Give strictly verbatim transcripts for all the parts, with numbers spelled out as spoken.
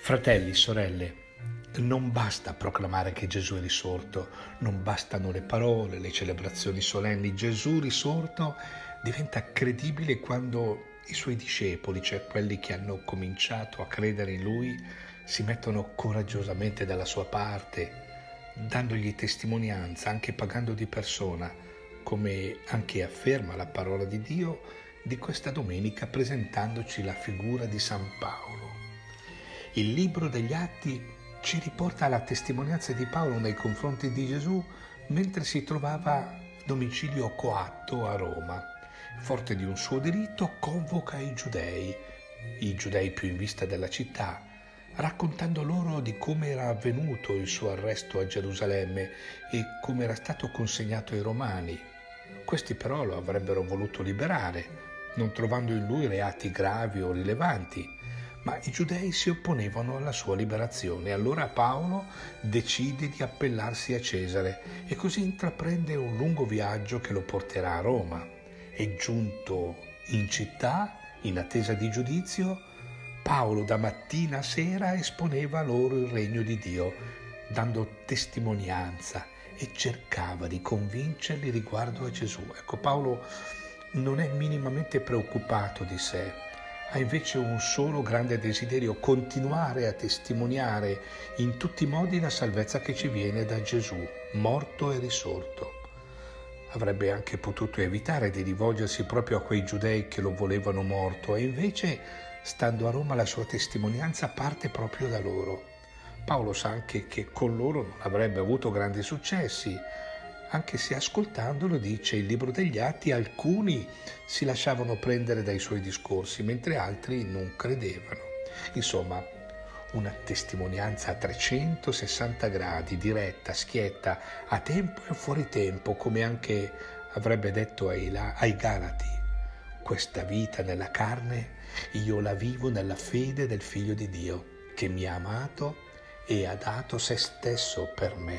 Fratelli, sorelle, non basta proclamare che Gesù è risorto, non bastano le parole, le celebrazioni solenni. Gesù risorto diventa credibile quando i suoi discepoli, cioè quelli che hanno cominciato a credere in Lui, si mettono coraggiosamente dalla sua parte, dandogli testimonianza, anche pagando di persona, come anche afferma la parola di Dio di questa domenica presentandoci la figura di San Paolo. Il libro degli Atti ci riporta la testimonianza di Paolo nei confronti di Gesù mentre si trovava a domicilio coatto a Roma. Forte di un suo diritto, convoca i giudei, i giudei più in vista della città, raccontando loro di come era avvenuto il suo arresto a Gerusalemme e come era stato consegnato ai Romani. Questi però lo avrebbero voluto liberare, non trovando in lui reati gravi o rilevanti, ma i giudei si opponevano alla sua liberazione. Allora Paolo decide di appellarsi a Cesare e così intraprende un lungo viaggio che lo porterà a Roma. E giunto in città, in attesa di giudizio, Paolo da mattina a sera esponeva loro il regno di Dio, dando testimonianza e cercava di convincerli riguardo a Gesù. Ecco, Paolo non è minimamente preoccupato di sé, ha invece un solo grande desiderio: continuare a testimoniare in tutti i modi la salvezza che ci viene da Gesù, morto e risorto. Avrebbe anche potuto evitare di rivolgersi proprio a quei giudei che lo volevano morto, e invece, stando a Roma, la sua testimonianza parte proprio da loro. Paolo sa anche che con loro non avrebbe avuto grandi successi, anche se ascoltandolo, dice il libro degli Atti, alcuni si lasciavano prendere dai suoi discorsi, mentre altri non credevano. Insomma, una testimonianza a trecentosessanta gradi, diretta, schietta, a tempo e fuori tempo, come anche avrebbe detto ai, ai Galati. Questa vita nella carne io la vivo nella fede del Figlio di Dio, che mi ha amato e ha dato se stesso per me.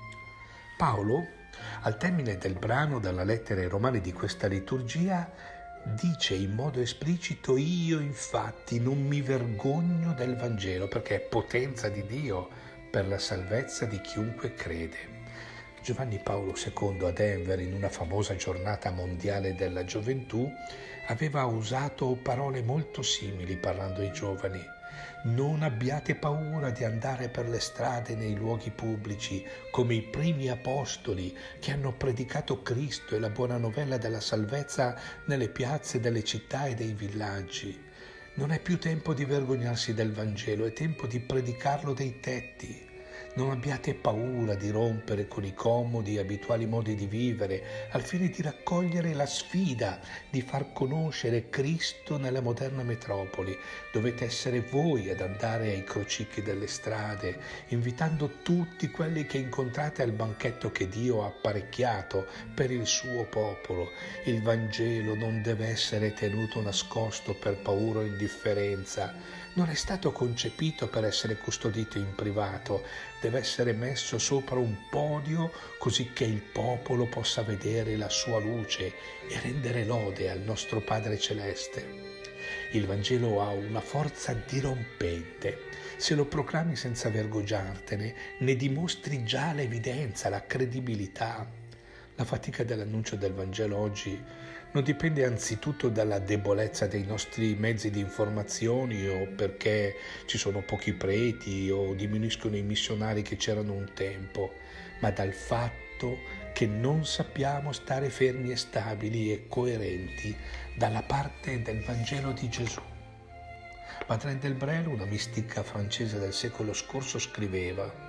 Paolo, al termine del brano dalla lettera ai Romani di questa liturgia, dice in modo esplicito: io infatti non mi vergogno del Vangelo, perché è potenza di Dio per la salvezza di chiunque crede. Giovanni Paolo secondo a Denver, in una famosa giornata mondiale della gioventù, aveva usato parole molto simili parlando ai giovani. Non abbiate paura di andare per le strade e nei luoghi pubblici come i primi apostoli che hanno predicato Cristo e la buona novella della salvezza nelle piazze delle città e dei villaggi. Non è più tempo di vergognarsi del Vangelo, è tempo di predicarlo dai tetti. Non abbiate paura di rompere con i comodi e abituali modi di vivere, al fine di raccogliere la sfida di far conoscere Cristo nella moderna metropoli. Dovete essere voi ad andare ai crocicchi delle strade, invitando tutti quelli che incontrate al banchetto che Dio ha apparecchiato per il suo popolo. Il Vangelo non deve essere tenuto nascosto per paura o indifferenza. Non è stato concepito per essere custodito in privato, deve essere messo sopra un podio così che il popolo possa vedere la sua luce e rendere lode al nostro Padre Celeste. Il Vangelo ha una forza dirompente. Se lo proclami senza vergognartene, ne dimostri già l'evidenza, la credibilità. La fatica dell'annuncio del Vangelo oggi non dipende anzitutto dalla debolezza dei nostri mezzi di informazione o perché ci sono pochi preti o diminuiscono i missionari che c'erano un tempo, ma dal fatto che non sappiamo stare fermi e stabili e coerenti dalla parte del Vangelo di Gesù. Madeleine Delbrel, una mistica francese del secolo scorso, scriveva: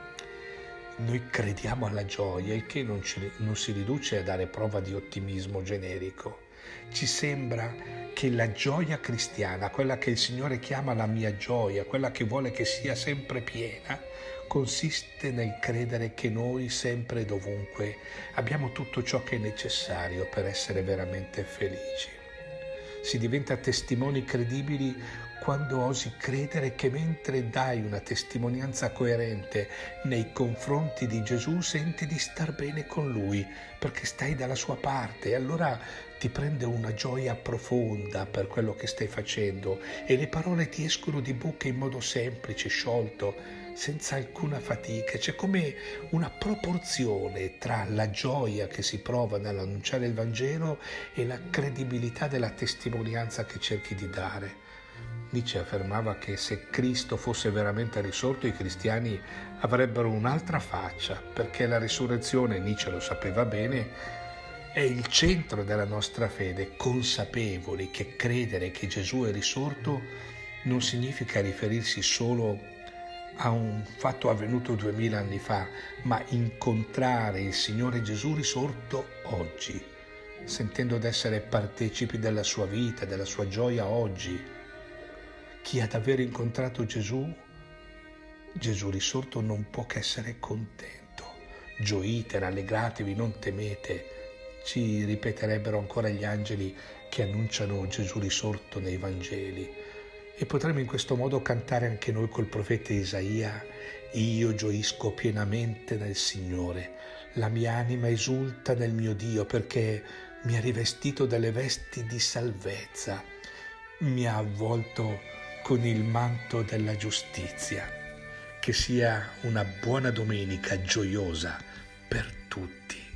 noi crediamo alla gioia, il che non, ci, non si riduce a dare prova di ottimismo generico. Ci sembra che la gioia cristiana, quella che il Signore chiama la mia gioia, quella che vuole che sia sempre piena, consiste nel credere che noi sempre e dovunque abbiamo tutto ciò che è necessario per essere veramente felici. si diventa testimoni credibili quando osi credere che mentre dai una testimonianza coerente nei confronti di Gesù senti di star bene con Lui, perché stai dalla sua parte e allora ti prende una gioia profonda per quello che stai facendo e le parole ti escono di bocca in modo semplice, sciolto, senza alcuna fatica. C'è come una proporzione tra la gioia che si prova nell'annunciare il Vangelo e la credibilità della testimonianza che cerchi di dare. Nietzsche affermava che se Cristo fosse veramente risorto, i cristiani avrebbero un'altra faccia, perché la risurrezione, Nietzsche lo sapeva bene, è il centro della nostra fede, consapevoli che credere che Gesù è risorto non significa riferirsi solo a un fatto avvenuto duemila anni fa, ma incontrare il Signore Gesù risorto oggi, sentendo d'essere partecipi della sua vita, della sua gioia oggi. Chi ha davvero incontrato Gesù, Gesù risorto, non può che essere contento. Gioite, rallegratevi, non temete, ci ripeterebbero ancora gli angeli che annunciano Gesù risorto nei Vangeli. E potremmo in questo modo cantare anche noi col profeta Isaia: io gioisco pienamente nel Signore, la mia anima esulta nel mio Dio, perché mi ha rivestito delle vesti di salvezza, mi ha avvolto con il manto della giustizia. Che sia una buona domenica gioiosa per tutti.